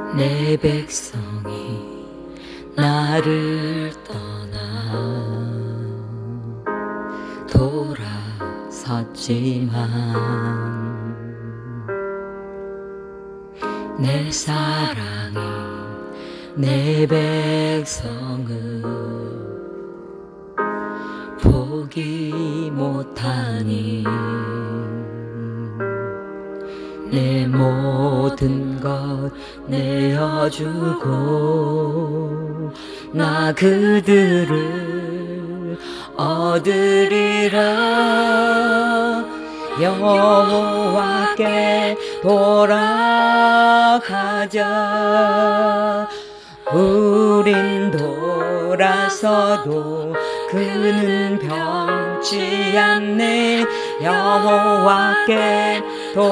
내 백성이 나를 떠나 돌아섰지만 내 사랑이 내 백성을 포기 못하니 내 모든 것 내어주고 나 그들을 얻으리라. 여호와께 돌아가자. 우린 돌아서도 그는 변치 않네. 여호와께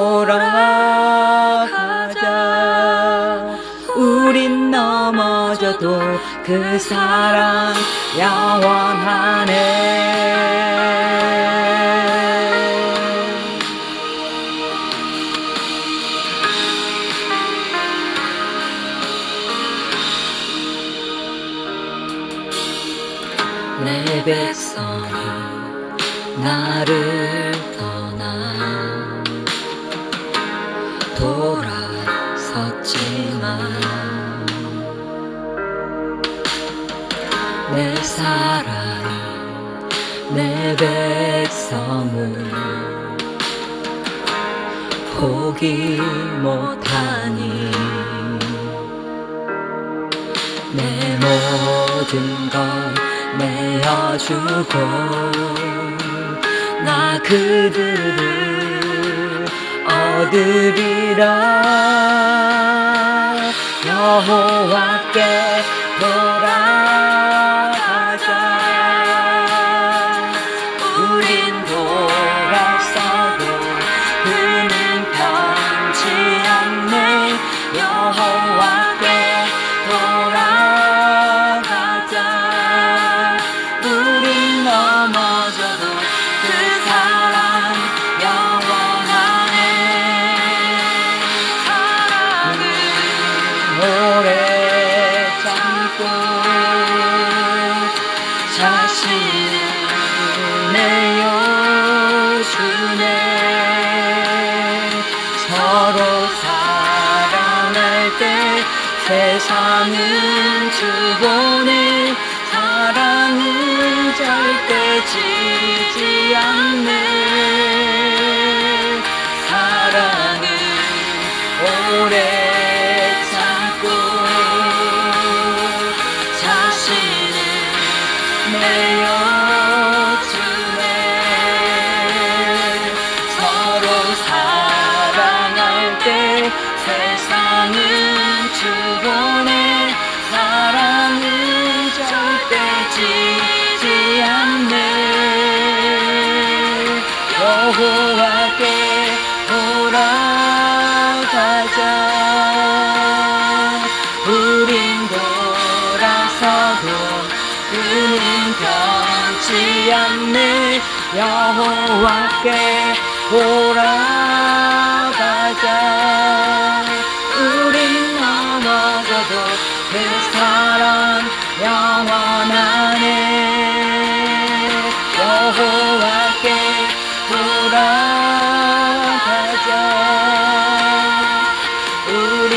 돌아가자. 우린 넘어져도 그 사랑 영원하네. 내 백성이 나를 떠나 돌아섰지만 내 사랑이 내 백성을 포기 못하니 내 모든 것 내어주고 나 그들을 얻으리라. 여호와께 돌아가자. 우린 돌아서도 그는 변치 않네. 여호와께 돌아가자. 우린 넘어져도 그 사랑 영원하네. 사랑은 오래 참고 자신을 내어주네. 서로 사랑할 때 세상은 주보네. 사랑은 절대 지지 않네. 사랑은 오래 참고 자신을 내어주네. 서로 사랑할 때 세상은 주보네. 사랑은 절대 지지 않네. 여호와께 돌아가자. 우린 돌아서도 그는 변치 않네. 여호와께 돌아가자. 우린 넘어져도 그 사랑 영원하네. 여호와께 돌아가자. 우린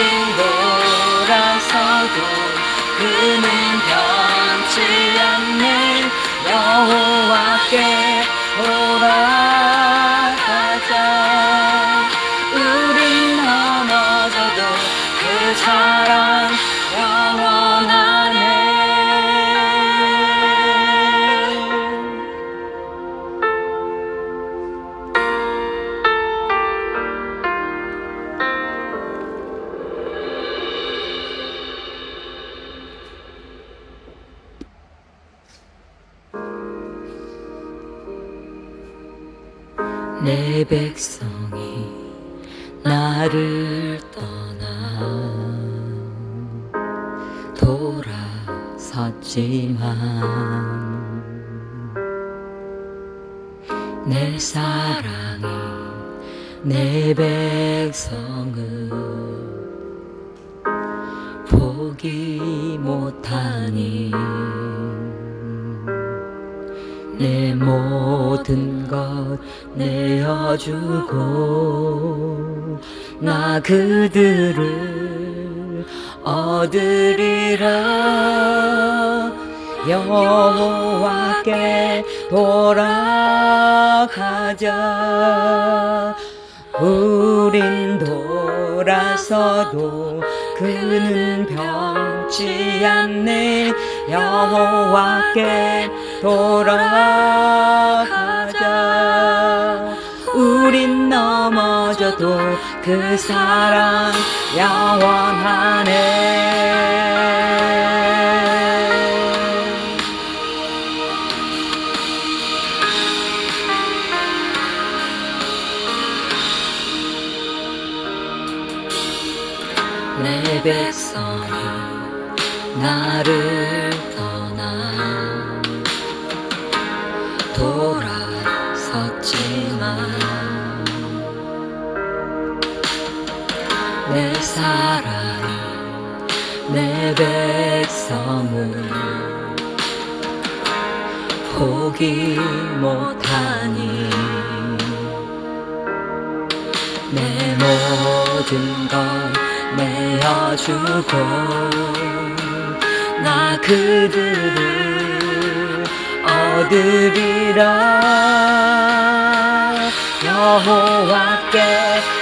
돌아서도 그는 변치 않네. 여호와께 돌아가자. 우린 넘어져도 그 사랑 영원하네. 내 백성이 나를 떠나 돌아섰지만 내 사랑이 내 백성을 포기 못하니 내 모든 것 내어주고 나 그들을 얻으리라. 여호와께 돌아가자. 우린 돌아서도 그는 변치 않네. 여호와께 돌아가자. 우린 넘어져도 그 사랑 영원하네. 내 백성이 나를 떠나 돌아섰지만 내 사랑이 내 백성을 포기 못하니 내 모든 것 내어주고 나 그들을 얻으리라. 여호와께